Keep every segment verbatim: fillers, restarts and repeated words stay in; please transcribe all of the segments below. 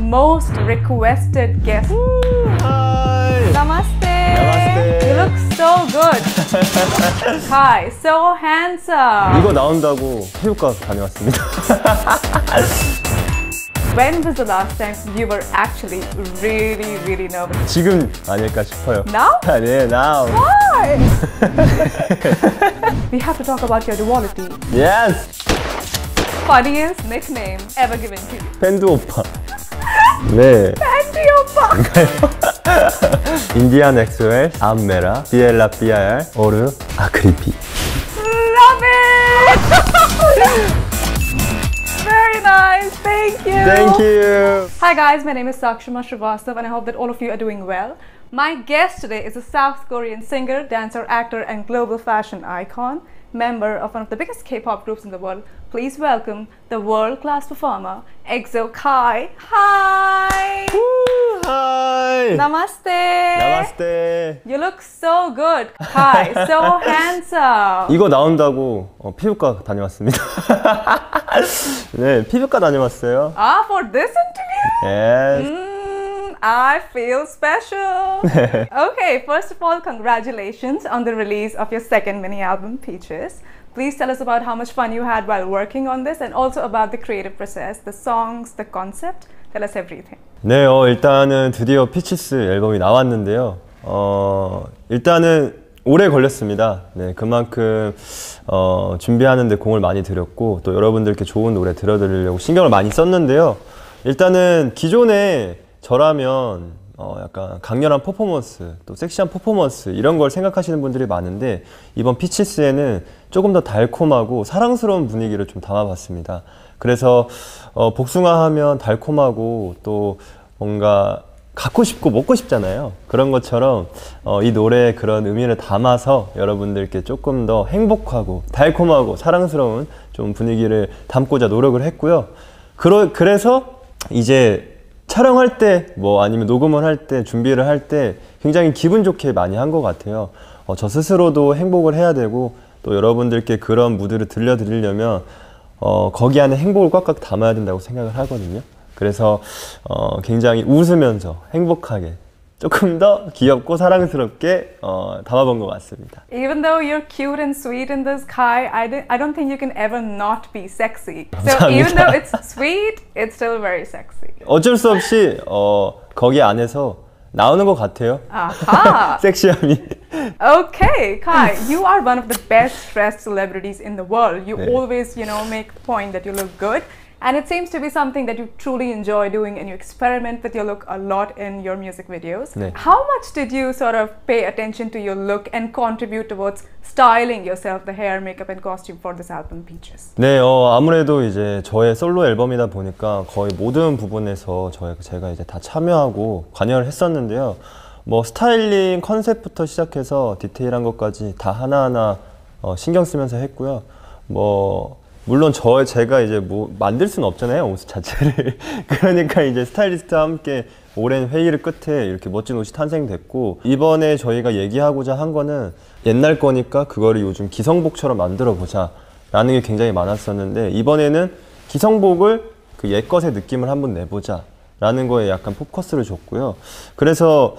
most requested guest. Hi. Namaste. Namaste. You look so good. Hi, so handsome. 이거 나온다고 피부과 다녀왔습니다. When was the last time you were actually really, really nervous? 지금 아닐까 싶어요. Now? 네, now. Why? We have to talk about your duality. Yes. Funniest nickname ever given to you. 밴드 오빠. 네. 밴드 오빠. 인디안 엑스웰, 암메라, 비엘라 비아알, 오르, 아크리피. Love it! Very nice, thank you. Thank you. Hi guys, my name is Sakshima Srivastav and I hope that all of you are doing well. My guest today is a South Korean singer, dancer, actor and global fashion icon, member of one of the biggest K-pop groups in the world. Please welcome the world-class performer, EXO Kai. Hi! Woo, hi! Namaste! Namaste. You look so good. Kai, so handsome. 이거 나온다고 어, 피부과 다녀왔습니다. 네, 피부과 다녀왔어요. Ah, for this interview? Yes. Mm, I feel special. Okay, first of all, congratulations on the release of your second mini album, Peaches. Please tell us about how much fun you had while working on this and also about the creative process, the songs, the concept. Tell us everything. 네, 어, 일단은 드디어 피치스 앨범이 나왔는데요. 어, 일단은 오래 걸렸습니다. 네, 그만큼 어, 준비하는데 공을 많이 들였고 또 여러분들께 좋은 노래 들려드리려고 신경을 많이 썼는데요. 일단은 기존에 저라면 어, 약간 강렬한 퍼포먼스, 또 섹시한 퍼포먼스 이런 걸 생각하시는 분들이 많은데 이번 피치스에는 조금 더 달콤하고 사랑스러운 분위기를 좀 담아봤습니다. 그래서 어, 복숭아하면 달콤하고 또 뭔가 갖고 싶고 먹고 싶잖아요. 그런 것처럼 어, 이 노래에 그런 의미를 담아서 여러분들께 조금 더 행복하고 달콤하고 사랑스러운 좀 분위기를 담고자 노력을 했고요. 그러, 그래서 이제 촬영할 때 뭐 아니면 녹음을 할 때 준비를 할 때 굉장히 기분 좋게 많이 한 것 같아요. 어, 저 스스로도 행복을 해야 되고 또 여러분들께 그런 무드를 들려드리려면 어, 거기 안에 행복을 꽉꽉 담아야 된다고 생각을 하거든요. 그래서 어, 굉장히 웃으면서 행복하게 조금 더 귀엽고 사랑스럽게 어, 담아본 것 같습니다. Even though you're cute and sweet in this, Kai, I, don't, I don't think you can ever not be sexy. So 감사합니다. even though it's sweet, it's still very sexy. 어쩔 수 없이 어, 거기 안에서 나오는 것 같아요. Aha! 섹시함이. Okay, Kai, you are one of the best dressed celebrities in the world. You 네. always, you know, make the point that you look good. And it seems to be something that you truly enjoy doing and you experiment with your look a lot in your music videos. 네. How much did you sort of pay attention to your look and contribute towards styling yourself, the hair, makeup and costume for this album, Peaches? 네, 어, 아무래도 이제 저의 솔로 앨범이다 보니까 거의 모든 부분에서 저희, 제가 이제 다 참여하고 관여를 했었는데요. 뭐 스타일링 컨셉부터 시작해서 디테일한 것까지 다 하나하나 어, 신경 쓰면서 했고요. 뭐 물론 저 제가 이제 뭐 만들 수는 없잖아요, 옷 자체를. 그러니까 이제 스타일리스트와 함께 오랜 회의를 끝에 이렇게 멋진 옷이 탄생됐고 이번에 저희가 얘기하고자 한 거는 옛날 거니까 그거를 요즘 기성복처럼 만들어 보자 라는 게 굉장히 많았었는데 이번에는 기성복을 그 옛것의 느낌을 한번 내보자 라는 거에 약간 포커스를 줬고요. 그래서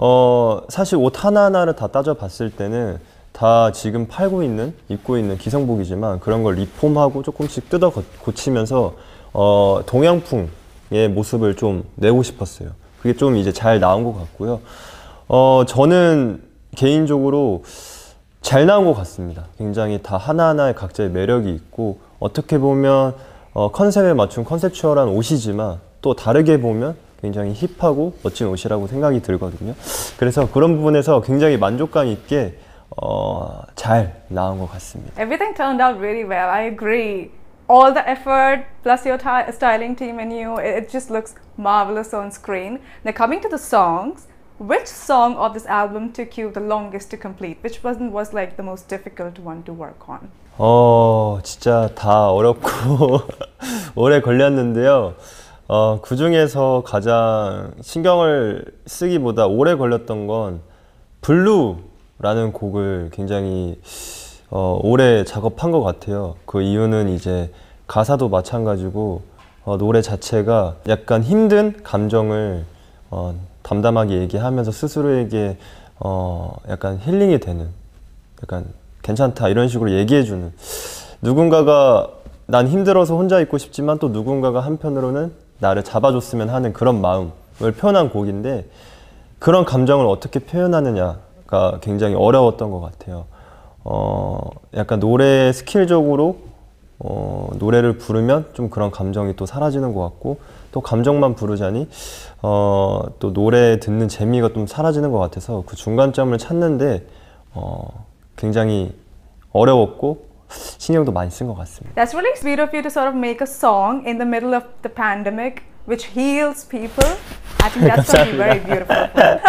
어 사실 옷 하나하나를 다 따져봤을 때는 다 지금 팔고 있는, 입고 있는 기성복이지만 그런 걸 리폼하고 조금씩 뜯어 고치면서 어, 동양풍의 모습을 좀 내고 싶었어요. 그게 좀 이제 잘 나온 것 같고요. 어, 저는 개인적으로 잘 나온 것 같습니다. 굉장히 다 하나하나의 각자의 매력이 있고 어떻게 보면 어, 컨셉에 맞춘 컨셉추얼한 옷이지만 또 다르게 보면 굉장히 힙하고 멋진 옷이라고 생각이 들거든요. 그래서 그런 부분에서 굉장히 만족감 있게 어, 잘 나온 것 같습니다. Everything turned out really well. I agree. All the effort plus your styling team and you, it just looks marvelous on screen. Now coming to the songs, which song of this album took you the longest to complete? Which one was like the most difficult one to work on? 어, 진짜 다 어렵고 오래 걸렸는데요. 어, 그 중에서 가장 신경을 쓰기보다 오래 걸렸던 건 블루 라는 곡을 굉장히 어, 오래 작업한 것 같아요. 그 이유는 이제 가사도 마찬가지고 어, 노래 자체가 약간 힘든 감정을 어, 담담하게 얘기하면서 스스로에게 어, 약간 힐링이 되는, 약간 괜찮다 이런 식으로 얘기해주는, 누군가가 난 힘들어서 혼자 있고 싶지만 또 누군가가 한편으로는 나를 잡아줬으면 하는 그런 마음을 표현한 곡인데, 그런 감정을 어떻게 표현하느냐가 굉장히 어려웠던 것 같아요. 어, 약간 노래 스킬적으로 어, 노래를 부르면 좀 그런 감정이 또 사라지는 것 같고, 또 감정만 부르자니 어, 또 노래 듣는 재미가 좀 사라지는 것 같아서 그 중간점을 찾는데 어, 굉장히 어려웠고 신경도 많이 쓴 것 같습니다. That's really sweet of you to sort of make a song in the middle of the pandemic which heals people. I think that's going to be very beautiful.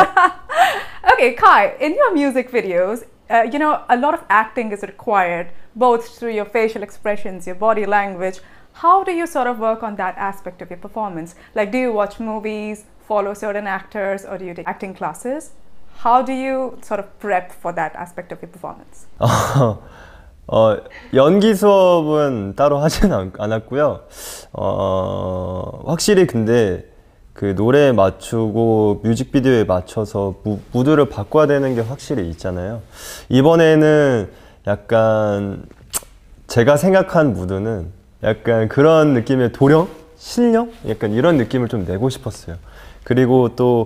Okay, Kai, in your music videos, uh, you know, a lot of acting is required, both through your facial expressions, your body language. How do you sort of work on that aspect of your performance? Like, do you watch movies, follow certain actors, or do you take acting classes? How do you sort of prep for that aspect of your performance? 어, 연기 수업은 따로 하진 않, 않았고요. 어, 확실히 근데 그 노래에 맞추고 뮤직비디오에 맞춰서 무, 무드를 바꿔야 되는 게 확실히 있잖아요. 이번에는 약간 제가 생각한 무드는 약간 그런 느낌의 도령? 신령? 약간 이런 느낌을 좀 내고 싶었어요. 그리고 또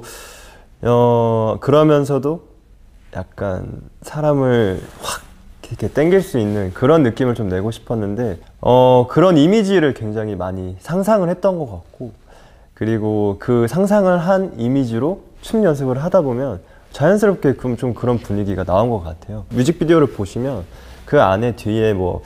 어, 그러면서도 약간 사람을 확 이렇게 땡길 수 있는 그런 느낌을 좀 내고 싶었는데, 어, 그런 이미지를 굉장히 많이 상상을 했던 것 같고, 그리고 그 상상을 한 이미지로 춤 연습을 하다 보면 자연스럽게 좀 그런 분위기가 나온 것 같아요. 뮤직비디오를 보시면 그 안에 뒤에 뭐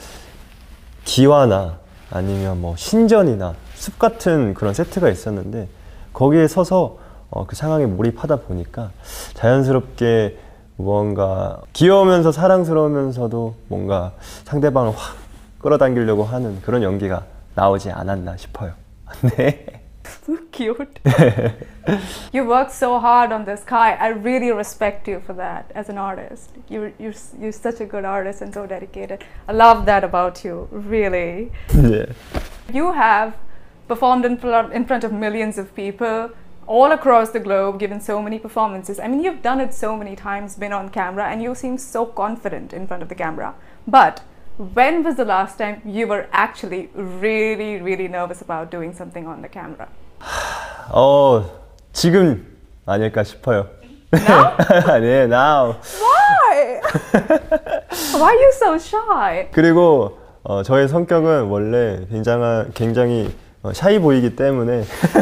기와나 아니면 뭐 신전이나 숲 같은 그런 세트가 있었는데, 거기에 서서 어, 그 상황에 몰입하다 보니까 자연스럽게 뭔가 귀여우면서 사랑스러우면서도 뭔가 상대방을 확 끌어당기려고 하는 그런 연기가 나오지 않았나 싶어요. 네. Cute. You worked so hard on this, Kai. I really respect you for that as an artist. You, you're, you're such a good artist and so dedicated. I love that about you, really. Yeah. You have performed in, in front of millions of people all across the globe, given so many performances. I mean, you've done it so many times, been on camera, and you seem so confident in front of the camera. But when was the last time you were actually really, really nervous about doing something on the camera? 어, 지금 아닐까 싶어요. Now? 네, now. Why? Why are you so shy? 그리고 어, 저의 성격은 원래 굉장한, 굉장히 어, 샤이 보이기 때문에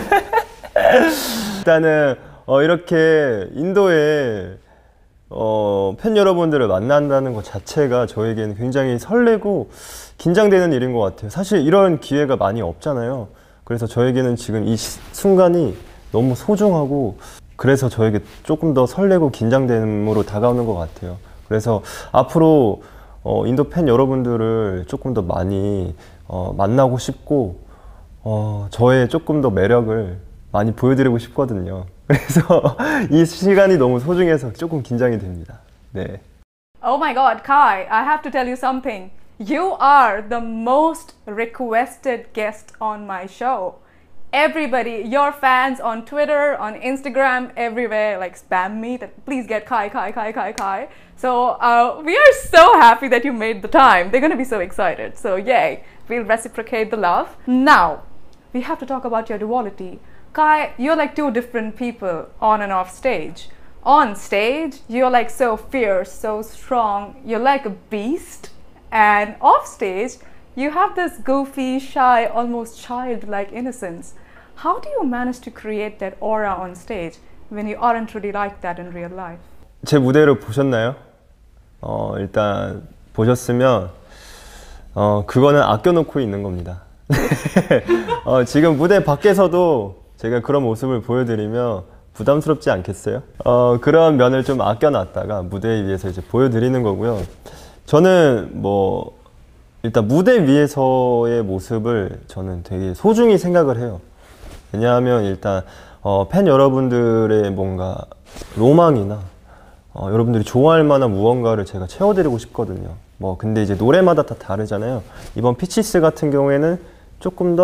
일단은 어, 이렇게 인도에 어, 팬 여러분들을 만난다는 것 자체가 저에게는 굉장히 설레고 긴장되는 일인 것 같아요. 사실 이런 기회가 많이 없잖아요. 그래서 저에게는 지금 이 시, 순간이 너무 소중하고, 그래서 저에게 조금 더 설레고 긴장됨으로 다가오는 것 같아요. 그래서 앞으로 어, 인도 팬 여러분들을 조금 더 많이 어, 만나고 싶고, 어, 저의 조금 더 매력을 많이 보여드리고 싶거든요. 그래서 이 시간이 너무 소중해서 조금 긴장이 됩니다. 네. Oh my God, Kai, I have to tell you something. You are the most requested guest on my show. Everybody, your fans on Twitter, on Instagram, everywhere, like spam me that please get Kai, Kai, Kai, Kai, Kai. So uh, we are so happy that you made the time. They're going to be so excited. So yay, we'll reciprocate the love. Now, we have to talk about your duality. Kai, you're like two different people on and off stage. On stage, you're like so fierce, so strong. You're like a beast. And off stage, you have this goofy, shy, almost childlike innocence. How do you manage to create that aura on stage when you aren't really like that in real life? 제 무대를 보셨나요? 어, 일단 보셨으면 어, 그거는 아껴놓고 있는 겁니다. 어, 지금 무대 밖에서도 제가 그런 모습을 보여드리면 부담스럽지 않겠어요? 어, 그런 면을 좀 아껴놨다가 무대 위에서 이제 보여드리는 거고요. 저는 뭐 일단 무대 위에서의 모습을 저는 되게 소중히 생각을 해요. 왜냐하면 일단 어, 팬 여러분들의 뭔가 로망이나 어, 여러분들이 좋아할 만한 무언가를 제가 채워드리고 싶거든요. 뭐 근데 이제 노래마다 다 다르잖아요. 이번 피치스 같은 경우에는 조금 더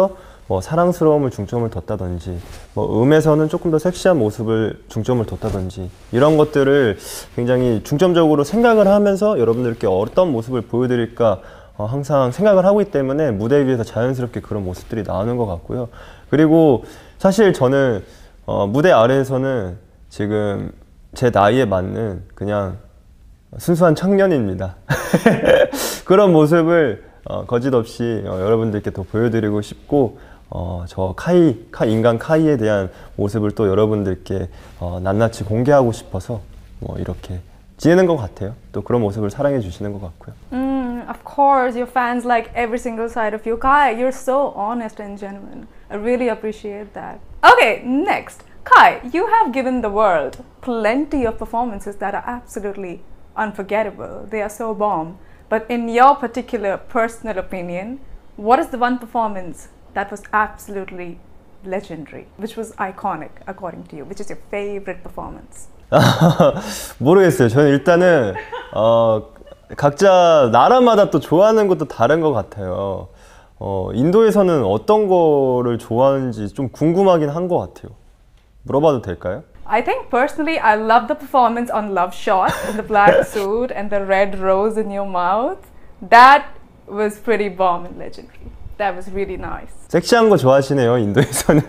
뭐 사랑스러움을 중점을 뒀다든지 뭐 음에서는 조금 더 섹시한 모습을 중점을 뒀다든지 이런 것들을 굉장히 중점적으로 생각을 하면서 여러분들께 어떤 모습을 보여드릴까 어, 항상 생각을 하고 있기 때문에 무대 위에서 자연스럽게 그런 모습들이 나오는 것 같고요. 그리고 사실 저는 어, 무대 아래에서는 지금 제 나이에 맞는 그냥 순수한 청년입니다. 그런 모습을 어, 거짓없이 어, 여러분들께 더 보여드리고 싶고 어, 저 카이, 카, 인간 카이에 대한 모습을 또 여러분들께 어, 낱낱이 공개하고 싶어서 뭐 이렇게 지내는 것 같아요. 또 그런 모습을 사랑해 주시는 것 같고요. Mm, of course, your fans like every single side of you. Kai, you're so honest and genuine. I really appreciate that. Okay, next. Kai, you have given the world plenty of performances that are absolutely unforgettable. They are so bomb. But in your particular personal opinion, what is the one performance that was absolutely legendary, which was iconic according to you, which is your favorite performance? 모르겠어요. 저는 일단은 어, 각자 나라마다 또 좋아하는 것도 다른 것 같아요. 어, 인도에서는 어떤 거를 좋아하는지 좀 궁금하긴 한 것 같아요. 물어봐도 될까요? I think personally I love the performance on Love Shot in the black suit and the red rose in your mouth. That was pretty bomb and legendary. That was really nice. 섹시한 거 좋아하시네요, 인도에서는.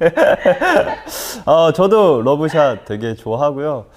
어, 저도 러브샷 되게 좋아하고요.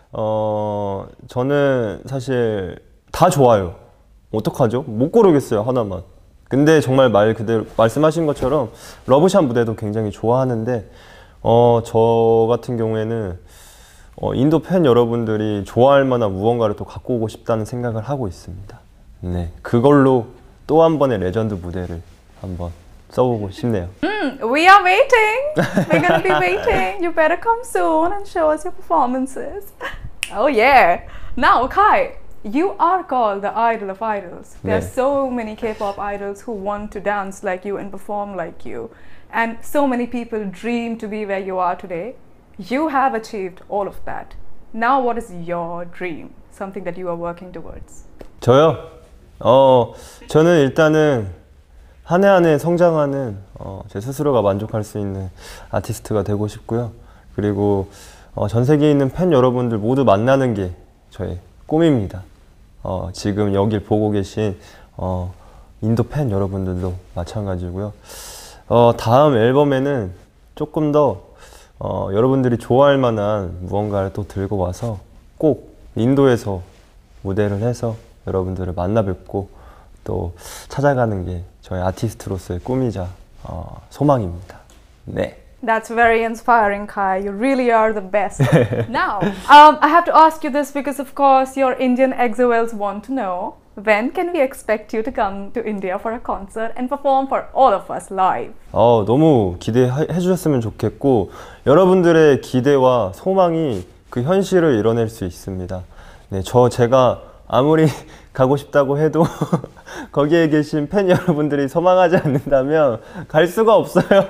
어, 저는 사실 다 좋아요. 어떡하죠? 못 고르겠어요, 하나만. 근데 정말 말 그대로 말씀하신 것처럼 러브샷 무대도 굉장히 좋아하는데 어, 저 같은 경우에는 어, 인도 팬 여러분들이 좋아할 만한 무언가를 또 갖고 오고 싶다는 생각을 하고 있습니다. 네, 그걸로 또 한 번의 레전드 무대를 한번 써보고 싶네요. Mm, we are waiting. We're gonna be waiting. You better come soon and show us your performances. Oh yeah. Now, Kai, you are called the idol of idols. There are 네. so many K-pop idols who want to dance like you and perform like you. And so many people dream to be where you are today. You have achieved all of that. Now what is your dream? Something that you are working towards. 저요? 어, 저는 일단은 한 해 한 해 성장하는 어, 제 스스로가 만족할 수 있는 아티스트가 되고 싶고요. 그리고 어, 전 세계에 있는 팬 여러분들 모두 만나는 게 저의 꿈입니다. 어, 지금 여길 보고 계신 어, 인도 팬 여러분들도 마찬가지고요. 어, 다음 앨범에는 조금 더 어, 여러분들이 좋아할 만한 무언가를 또 들고 와서 꼭 인도에서 무대를 해서 여러분들을 만나 뵙고 또 찾아가는 게 저의 아티스트로서의 꿈이자 어, 소망입니다. 네. That's very inspiring, Kai. You really are the best. Now, um, I have to ask you this because, of course, your Indian exoels want to know when can we expect you to come to India for a concert and perform for all of us live? 어, 너무 기대해 주셨으면 좋겠고 여러분들의 기대와 소망이 그 현실을 이뤄낼 수 있습니다. 네, 저 제가 아무리 가고 싶다고 해도 거기에 계신 팬 여러분들이 소망하지 않는다면 갈 수가 없어요.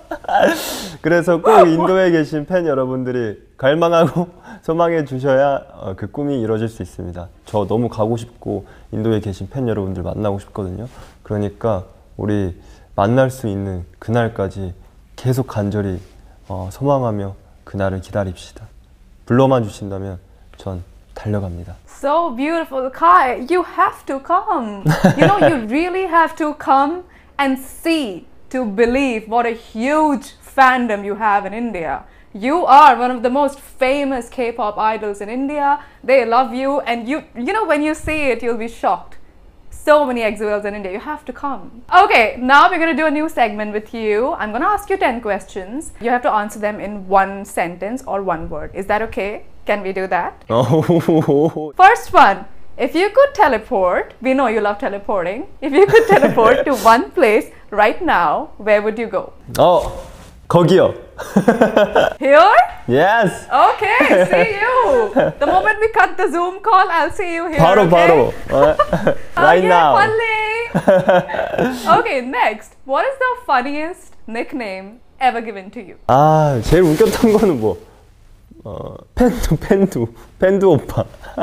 그래서 꼭 인도에 계신 팬 여러분들이 갈망하고 소망해 주셔야 어, 그 꿈이 이루어질 수 있습니다. 저 너무 가고 싶고 인도에 계신 팬 여러분들 만나고 싶거든요. 그러니까 우리 만날 수 있는 그날까지 계속 간절히 어, 소망하며 그날을 기다립시다. 불러만 주신다면 전 달려갑니다. So beautiful, Kai. You have to come. You know, you really have to come and see to believe what a huge fandom you have in India. You are one of the most famous K-pop idols in India. They love you, and you, you know, when you see it, you'll be shocked. So many exoels in India. You have to come. Okay, now we're going to do a new segment with you. I'm going to ask you ten questions. You have to answer them in one sentence or one word. Is that okay? Can we do that? First one. If you could teleport, we know you love teleporting. If you could teleport to one place right now, where would you go? 어, 거기요. Here? Yes. Okay, see you. The moment we cut the Zoom call, I'll see you here. 바로 okay? 바로. Right okay, now. Finally. Okay, next. What is the funniest nickname ever given to you? 아, 제일 웃겼던 거는 뭐 어, 팬두 팬두 팬두 오빠.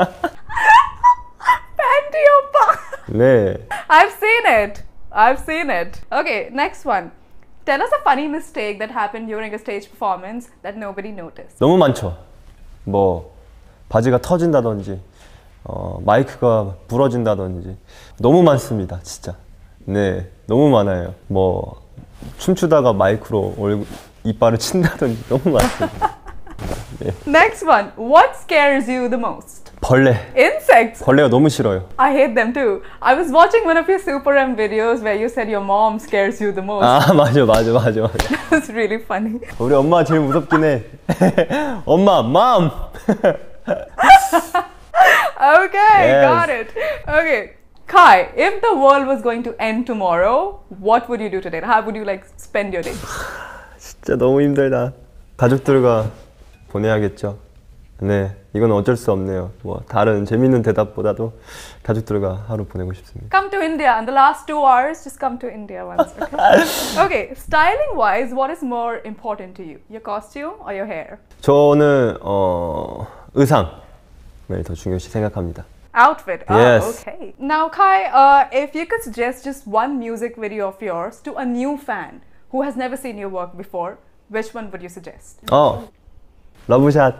Panty Oppa. 네. I've seen it. I've seen it. Okay, next one. Tell us a funny mistake that happened during a stage performance that nobody noticed. 너무 많죠. 뭐 바지가 터진다든지 어, 마이크가 부러진다든지 너무 많습니다. 진짜. 네, 너무 많아요. 뭐 춤추다가 마이크로 얼굴, 이빨을 친다든지 너무 많습니다. 네. Next one. What scares you the most? 벌레. Insects. 벌레가 너무 싫어요. I hate them too. I was watching one of your Super M videos where you said your mom scares you the most. 아 맞아 맞아 맞아 맞아. That's really funny. 우리 엄마 제일 무섭긴 해. 엄마, mom. Okay, Yes. got it. Okay, Kai, if the world was going to end tomorrow, what would you do today? How would you like spend your day? 진짜 너무 힘들다. 가족들과 보내야겠죠. 네, 이건 어쩔 수 없네요. 뭐 다른 재밌는 대답보다도 가족들과 하루 보내고 싶습니다. Come to India in the last two hours. Just come to India once. Okay. Okay. Styling wise, what is more important to you? Your costume or your hair? 저는 어, 의상을 더 중요시 생각합니다. Outfit. Yes. Oh, okay. Now, Kai, uh, if you could suggest just one music video of yours to a new fan who has never seen your work before, which one would you suggest? 어, 러브샷.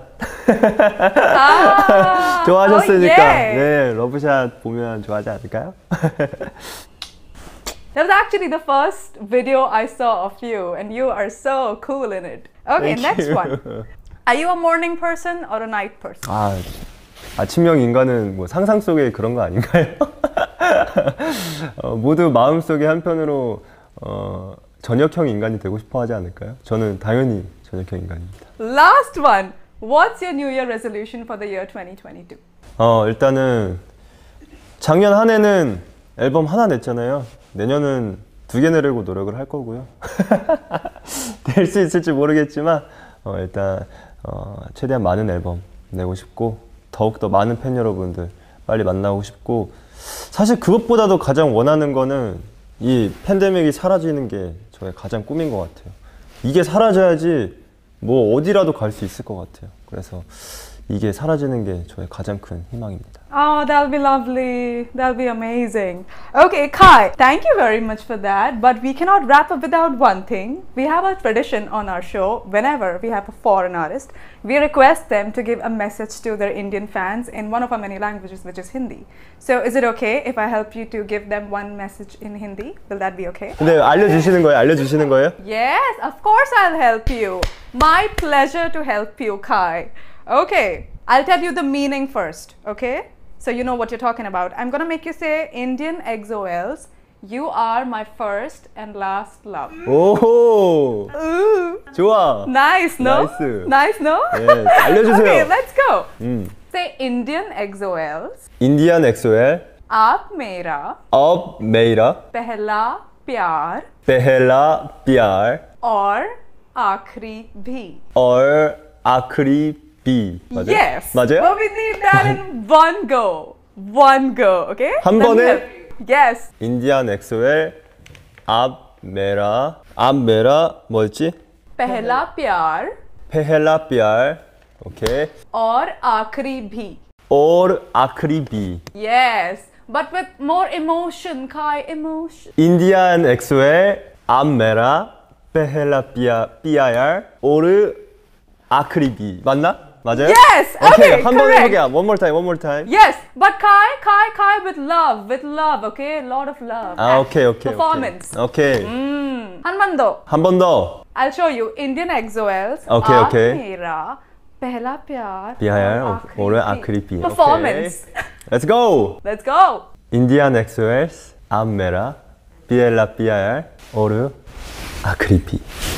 Ah, 좋아하셨으니까 oh, yeah. 네, 러브샷 보면 좋아하지 않을까요? That was actually the first video I saw of you, and you are so cool in it. Okay, Thank next you. one. Are you a morning person or a night person? 아, 아침형 인간은 뭐 상상 속에 그런 거 아닌가요? 어, 모두 마음 속에 한편으로 어, 저녁형 인간이 되고 싶어 하지 않을까요? 저는 당연히 저녁형 인간입니다. Last one. What's your New Year resolution for the year twenty twenty-two? 어, 일단은 작년 한 해는 앨범 하나 냈잖아요. 내년은 두 개 내려고 노력을 할 거고요. 될 수 있을지 모르겠지만 어, 일단 어, 최대한 많은 앨범 내고 싶고 더욱더 많은 팬 여러분들 빨리 만나고 싶고 사실 그것보다도 가장 원하는 거는 이 팬데믹이 사라지는 게 저의 가장 꿈인 것 같아요. 이게 사라져야지 뭐 어디라도 갈 수 있을 것 같아요. 그래서 이게 사라지는 게 저의 가장 큰 희망입니다. Oh, that'll be lovely. That'll be amazing. Okay, Kai, thank you very much for that. But we cannot wrap up without one thing. We have a tradition on our show. Whenever we have a foreign artist, we request them to give a message to their Indian fans in one of our many languages, which is Hindi. So, is it okay if I help you to give them one message in Hindi? Will that be okay? 근데 알려주시는 거예요? 알려주시는 거예요? Yes, of course I'll help you. My pleasure to help you, Kai. Okay, I'll tell you the meaning first, okay? So you know what you're talking about. I'm gonna make you say, Indian X O Ls, you are my first and last love. 오호! Ooh, 좋아! nice, no? Nice. Nice, no? Yes, 알려주세요. Okay, let's go. 음. Say Indian X O Ls, 인디안 엑소엘 aap mera अब मेरा pehla pyar पहला प्यार aur aakhri bhi. और आखिरी भी 맞아요? Yes. 맞아요? But we need that in one go. One go, okay? 한 Let me 번에? help you. Yes. Indian 엑소엘 आप मेरा आप मेरा 뭐였지? पहला प्यार पहला प्यार ओके और आखिरी भी. और आखिरी भी Yes. But with more emotion, Kai, emotion. Indian 엑소엘 आप मेरा पहला प्या प्यार और आखिरी भी 맞나? 맞아요? Yes. Okay. 한 번 correct. 해볼게요. One more time. One more time. Yes. But Kai, Kai, Kai with love, with love. Okay, a lot of love. 아 오케이 오케이 Performance. 오케이. Mm. 한 번 더. 한 번 더. I'll show you. Indian X O Ls. Okay, आप okay. मेरा पहला प्यार प्यार और और आखिरी आखिरी भी. भी. Performance. Okay. Let's go. Let's go. Indian 엑소엘스 आप मेरा पहला प्यार और आखिरी भी.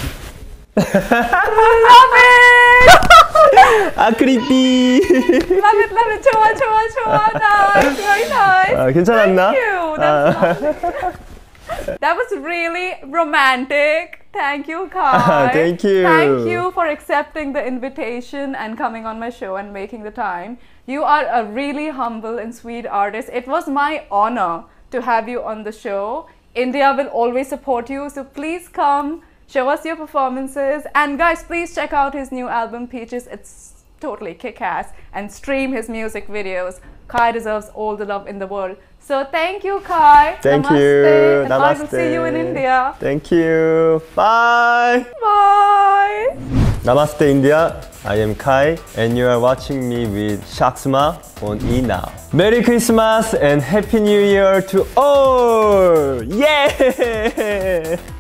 Love it. 아크리 비. Love it, love it. 좋아, 좋아, 좋아. Nice, very nice. 아, 괜찮았나? Thank you. That's lovely. That was really romantic. Thank you, Kai. Thank you. Thank you for accepting the invitation and coming on my show and making the time. You are a really humble and sweet artist. It was my honor to have you on the show. India will always support you, so please come. Show us your performances. And guys, please check out his new album, Peaches. It's totally kick-ass and stream his music videos. Kai deserves all the love in the world. So thank you, Kai. Thank Namaste. you. And Namaste. I will see you in India. Thank you. Bye. Bye. Namaste, India. I am Kai, and you are watching me with Shaksma on eNow. Merry Christmas and Happy New Year to all! Yeah!